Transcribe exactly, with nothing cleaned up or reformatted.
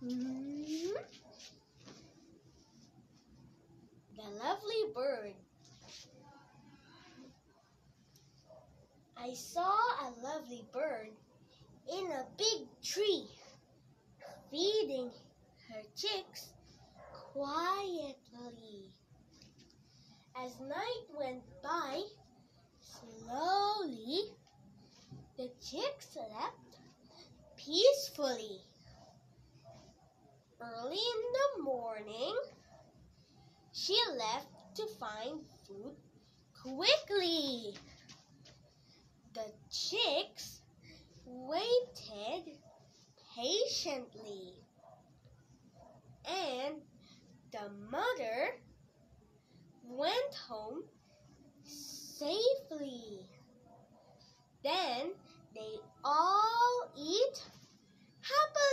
Hmm? The lovely bird. I saw a lovely bird in a big tree, feeding her chicks quietly. As night went by, slowly, the chicks slept peacefully. Early in the morning, she left to find food quickly. The chicks waited patiently, and the mother went home safely. Then they all eat happily.